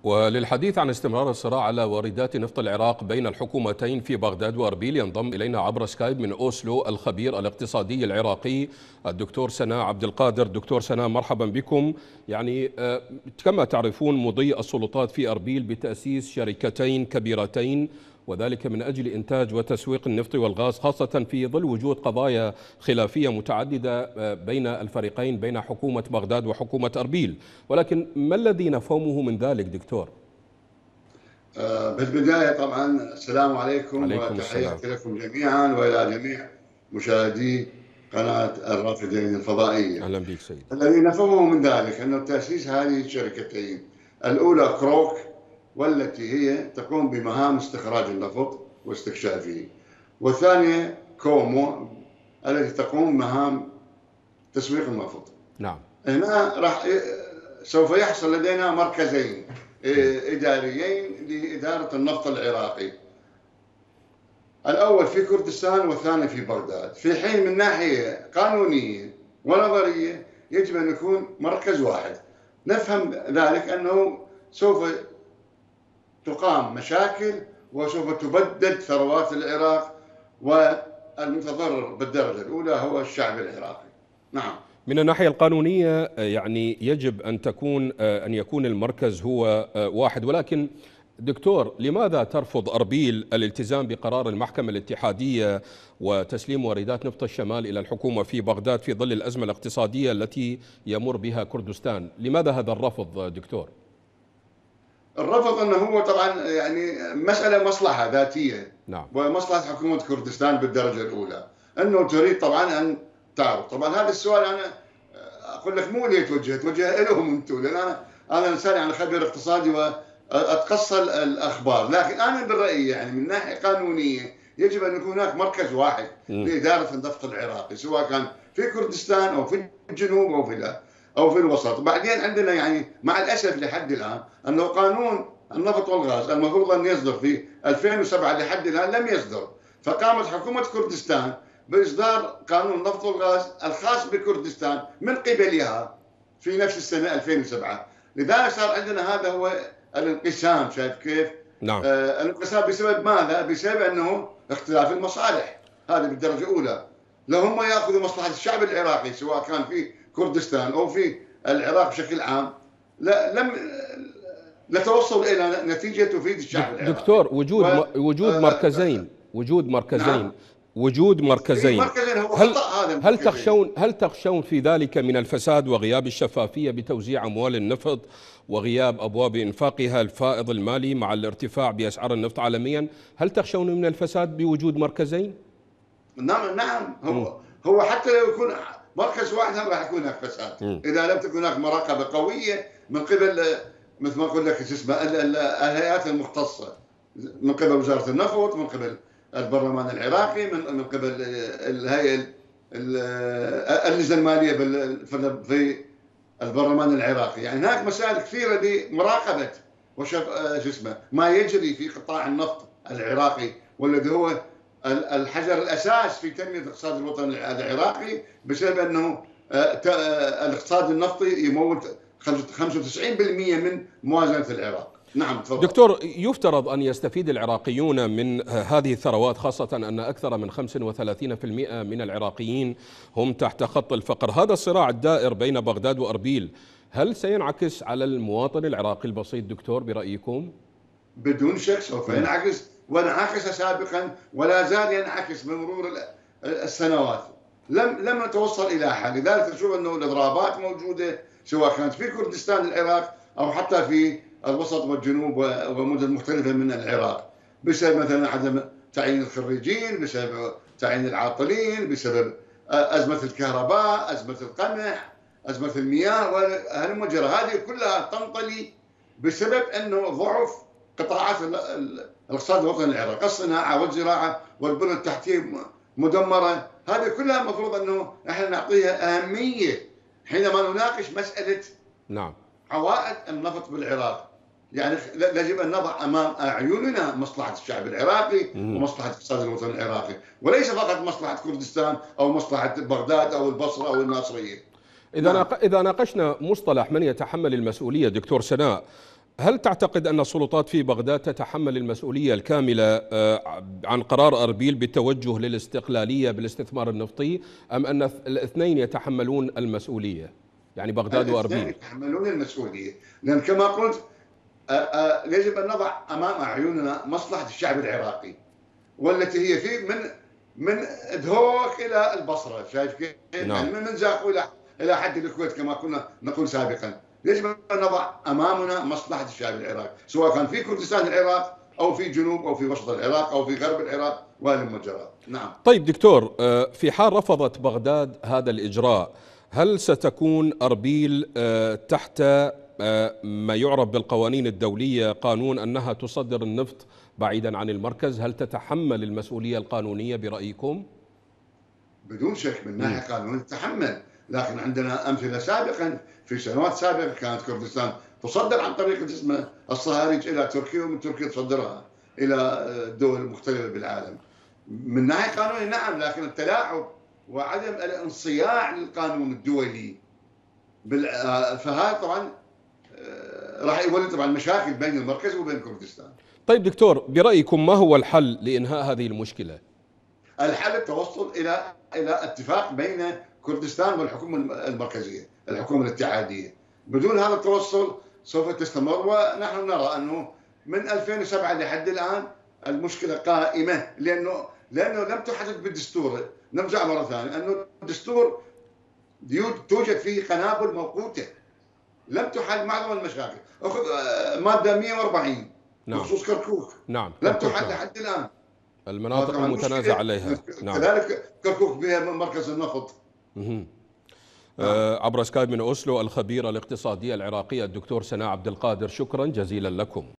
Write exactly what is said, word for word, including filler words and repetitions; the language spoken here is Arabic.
وللحديث عن استمرار الصراع على واردات نفط العراق بين الحكومتين في بغداد وأربيل ينضم إلينا عبر سكايب من أوسلو الخبير الاقتصادي العراقي الدكتور سناء عبد القادر. دكتور سناء، مرحبا بكم. يعني كما تعرفون مضي السلطات في أربيل بتأسيس شركتين كبيرتين، وذلك من أجل إنتاج وتسويق النفط والغاز، خاصة في ظل وجود قضايا خلافية متعددة بين الفريقين، بين حكومة بغداد وحكومة أربيل. ولكن ما الذي نفهمه من ذلك دكتور؟ بالبداية طبعا السلام عليكم وتحياتي لكم جميعا وإلى جميع مشاهدي قناة الرافدين الفضائية. أهلا بك سيد. الذي نفهمه من ذلك أنه تأسيس هذه الشركتين، الأولى كروك والتي هي تقوم بمهام استخراج النفط واستكشافه، والثانية كومو التي تقوم بمهام تسويق النفط. نعم. هنا راح سوف يحصل لدينا مركزين إداريين لإدارة النفط العراقي، الأول في كردستان والثاني في بغداد، في حين من ناحية قانونية ونظرية يجب أن يكون مركز واحد. نفهم ذلك أنه سوف تقام مشاكل وسوف تبدد ثروات العراق، والمتضرر بالدرجة الأولى هو الشعب العراقي. نعم. من الناحية القانونية يعني يجب أن تكون أن يكون المركز هو واحد، ولكن دكتور لماذا ترفض أربيل الالتزام بقرار المحكمة الاتحادية وتسليم واردات نفط الشمال إلى الحكومة في بغداد في ظل الأزمة الاقتصادية التي يمر بها كردستان؟ لماذا هذا الرفض دكتور؟ الرفض أنه هو طبعا يعني مسألة مصلحة ذاتية. نعم. ومصلحة حكومة كردستان بالدرجة الأولى، أنه تريد طبعا أن تعرف. طبعا هذا السؤال أنا أقول لك مو لي توجه توجه لهم أنتم، لأن أنا أنا إنسان يعني خبير اقتصادي وأتقصى الأخبار، لكن أنا بالرأي يعني من ناحية قانونية يجب أن يكون هناك مركز واحد م. لإدارة النفط العراقي، سواء كان في كردستان أو في الجنوب أو في أو في الوسط. بعدين عندنا يعني مع الأسف لحد الآن أنه قانون النفط والغاز المفروض أن يصدر في ألفين وسبعة لحد الآن لم يصدر، فقامت حكومة كردستان بإصدار قانون النفط والغاز الخاص بكردستان من قبلها في نفس السنة ألفين وسبعة. لذلك صار عندنا هذا هو الانقسام. شايف كيف؟ نعم. آه الانقسام بسبب ماذا؟ بسبب أنه اختلاف المصالح، هذا بالدرجة الأولى. لو هم يأخذوا مصلحة الشعب العراقي سواء كان في كردستان أو في العراق بشكل عام، لا لم نتوصل إلى نتيجة تفيد الشعب العراقي. دكتور وجود و... وجود مركزين وجود مركزين نعم. وجود مركزين هل هل تخشون هل تخشون في ذلك من الفساد وغياب الشفافية بتوزيع أموال النفط وغياب أبواب إنفاقها الفائض المالي مع الارتفاع بأسعار النفط عالميا؟ هل تخشون من الفساد بوجود مركزين؟ نعم نعم. هو هو حتى لو يكون مركز واحد راح يكون هناك فساد م. إذا لم تكن هناك مراقبة قوية من قبل مثل ما أقول لك اسمه الهيئات المختصة، من قبل وزارة النفط، من قبل البرلمان العراقي، من من قبل الهيئة اللجنة المالية في البرلمان العراقي. يعني هناك مسائل كثيرة لمراقبة وشف شو اسمه ما يجري في قطاع النفط العراقي، والذي هو الحجر الأساس في تنمية الاقتصاد الوطني العراقي، بسبب أنه الاقتصاد النفطي يمول خمسة وتسعين بالمئة من موازنة العراق. نعم تفضل. دكتور، يفترض أن يستفيد العراقيون من هذه الثروات، خاصة أن أكثر من خمسة وثلاثين بالمئة من العراقيين هم تحت خط الفقر. هذا الصراع الدائر بين بغداد وأربيل هل سينعكس على المواطن العراقي البسيط دكتور برأيكم؟ بدون شك سوف ينعكس، وانعكس سابقا ولا زال ينعكس بمرور السنوات. لم لم نتوصل إلى حل. لذلك تشوف أنه الإضرابات موجودة سواء كانت في كردستان العراق أو حتى في الوسط والجنوب ومدن مختلفة من العراق، بسبب مثلا عدم تعيين الخريجين، بسبب تعيين العاطلين، بسبب أزمة الكهرباء، أزمة القمح، أزمة المياه وهالمجرى. هذه كلها تنطلي بسبب أنه ضعف قطاعات الاقتصاد الوطني العراقي، الصناعة والزراعة والبنى التحتية مدمرة. هذه كلها المفروض أنه احنا نعطيها أهمية حينما نناقش مسألة نعم عوائد النفط بالعراق. يعني يجب أن نضع أمام أعيننا مصلحة الشعب العراقي ومصلحة الاقتصاد الوطني العراقي، وليس فقط مصلحة كردستان أو مصلحة بغداد أو البصرة أو الناصرية. إذا نعم. إذا ناقشنا مصطلح من يتحمل المسؤولية دكتور سناء، هل تعتقد أن السلطات في بغداد تتحمل المسؤولية الكاملة عن قرار أربيل بالتوجه للاستقلالية بالاستثمار النفطي، أم أن الاثنين يتحملون المسؤولية، يعني بغداد وأربيل؟ الاثنين يتحملون المسؤولية، لأن كما قلت يجب أن نضع أمام أعيننا مصلحة الشعب العراقي، والتي هي في من من دهوك إلى البصرة، شايف كيف؟ نعم. يعني من زاق إلى إلى حد الكويت كما كنا نقول سابقا. يجب أن نضع أمامنا مصلحة الشعب العراقي، سواء كان في كردستان العراق أو في جنوب أو في وسط العراق أو في غرب العراق وهلم جرى. نعم. طيب دكتور، في حال رفضت بغداد هذا الإجراء، هل ستكون أربيل تحت ما يعرف بالقوانين الدولية، قانون أنها تصدر النفط بعيدا عن المركز؟ هل تتحمل المسؤولية القانونية برأيكم؟ بدون شك من ناحية قانونية تتحمل، لكن عندنا أمثلة سابقا في سنوات سابقة كانت كردستان تصدر عن طريق اسمه الصهاريج إلى تركيا، ومن تركيا تصدرها إلى دول مختلفة بالعالم. من ناحية قانونية نعم، لكن التلاعب وعدم الانصياع للقانون الدولي فهذا طبعا راح يولد طبعا مشاكل بين المركز وبين كردستان. طيب دكتور، برأيكم ما هو الحل لإنهاء هذه المشكلة؟ الحل التوصل إلى إلى اتفاق بين كردستان والحكومة المركزية، الحكومة الاتحادية. بدون هذا التوصل سوف تستمر، ونحن نرى أنه من ألفين وسبعة لحد الآن المشكلة قائمة، لأنه لأنه لم تحدد بالدستور. نرجع مرة ثانية أنه الدستور توجد فيه قنابل موقوتة لم تحل معظم المشاكل. أخذ مادة مئة وأربعين نعم. بخصوص كركوك، نعم. لم تحل لحد الآن، المناطق المتنازع عليها. نعم. كذلك كركوك بها مركز النفط. نعم. آه عبر سكايب من أوسلو الخبيرة الاقتصادية العراقية الدكتور سناء عبد القادر، شكرا جزيلا لكم.